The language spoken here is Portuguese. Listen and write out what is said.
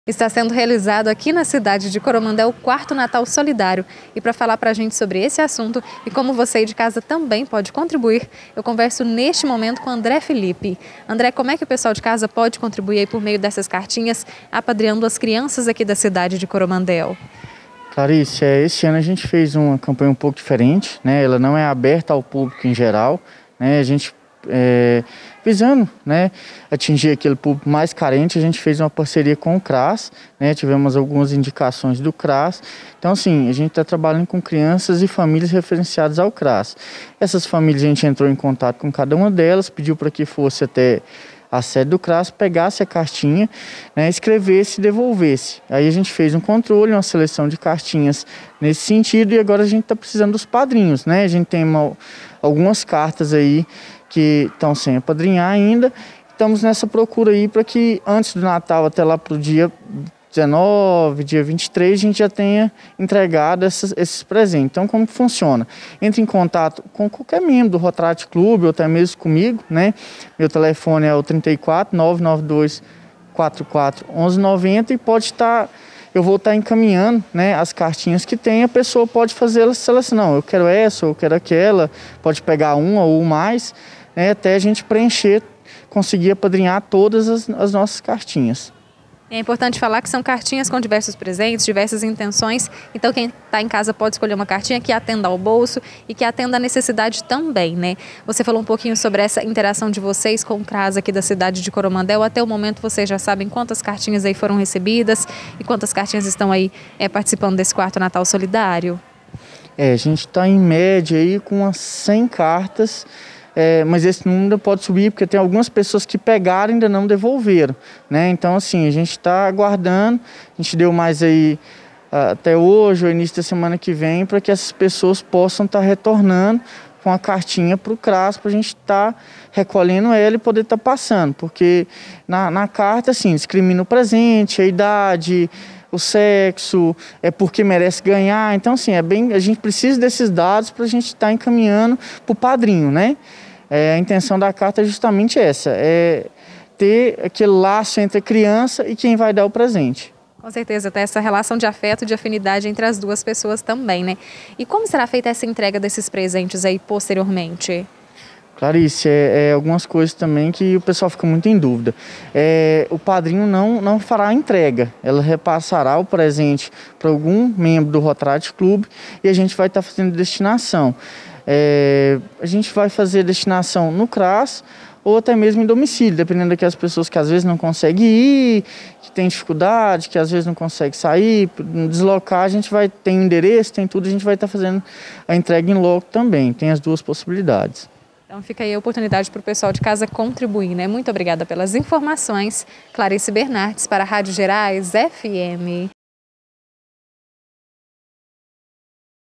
Está sendo realizado aqui na cidade de Coromandel o quarto Natal Solidário. E para falar para a gente sobre esse assunto e como você aí de casa também pode contribuir, eu converso neste momento com André Felipe. André, como é que o pessoal de casa pode contribuir aí por meio dessas cartinhas, apadrinhando as crianças aqui da cidade de Coromandel? Clarice, esse ano a gente fez uma campanha um pouco diferente, né? Ela não é aberta ao público em geral, né? A gente visando, né, atingir aquele público mais carente, a gente fez uma parceria com o CRAS, né? Tivemos algumas indicações do CRAS. Então, assim, a gente está trabalhando com crianças e famílias referenciadas ao CRAS. Essas famílias, a gente entrou em contato com cada uma delas, pediu para que fosse até a sede do CRAS, pegasse a cartinha, né, escrevesse e devolvesse. Aí a gente fez um controle, uma seleção de cartinhas nesse sentido, e agora a gente está precisando dos padrinhos, né? A gente tem algumas cartas aí que estão sem apadrinhar ainda. Estamos nessa procura aí para que antes do Natal, até lá para o dia 19, dia 23, a gente já tenha entregado esses presentes. Então, como que funciona? Entre em contato com qualquer membro do Rotaract Clube, ou até mesmo comigo, né? Meu telefone é o 34 992 44 1190 e pode estar... Eu vou estar encaminhando, né, as cartinhas que tem, a pessoa pode fazer a seleção. Não, eu quero essa, eu quero aquela, pode pegar uma ou mais, né, até a gente preencher, conseguir apadrinhar todas as nossas cartinhas. É importante falar que são cartinhas com diversos presentes, diversas intenções, então quem está em casa pode escolher uma cartinha que atenda ao bolso e que atenda à necessidade também, né? Você falou um pouquinho sobre essa interação de vocês com o CRAS aqui da cidade de Coromandel. Até o momento vocês já sabem quantas cartinhas aí foram recebidas e quantas cartinhas estão aí participando desse quarto Natal Solidário? A gente está em média aí com umas 100 cartas. Mas esse número pode subir, porque tem algumas pessoas que pegaram e ainda não devolveram, né? Então, assim, a gente está aguardando, a gente deu mais aí até hoje, ou início da semana que vem, para que essas pessoas possam estar retornando com a cartinha para o CRAS, para a gente estar recolhendo ela e poder estar passando, porque na carta, assim, discrimina o presente, a idade, o sexo, porque merece ganhar. Então, assim, a gente precisa desses dados para a gente estar encaminhando para o padrinho, né? A intenção da carta é justamente essa, ter aquele laço entre a criança e quem vai dar o presente. Com certeza, ter essa relação de afeto, de afinidade entre as duas pessoas também, né? E como será feita essa entrega desses presentes aí posteriormente? Clarice, algumas coisas também que o pessoal fica muito em dúvida. O padrinho não fará a entrega, ela repassará o presente para algum membro do Rotaract Clube e a gente vai estar fazendo destinação. A gente vai fazer destinação no CRAS ou até mesmo em domicílio, dependendo daquelas pessoas que às vezes não conseguem ir, que tem dificuldade, que às vezes não consegue sair, deslocar, a gente vai ter endereço, tem tudo, a gente vai estar fazendo a entrega em loco também, tem as duas possibilidades. Então fica aí a oportunidade para o pessoal de casa contribuir, né? Muito obrigada pelas informações. Clarice Bernardes para a Rádio Gerais FM.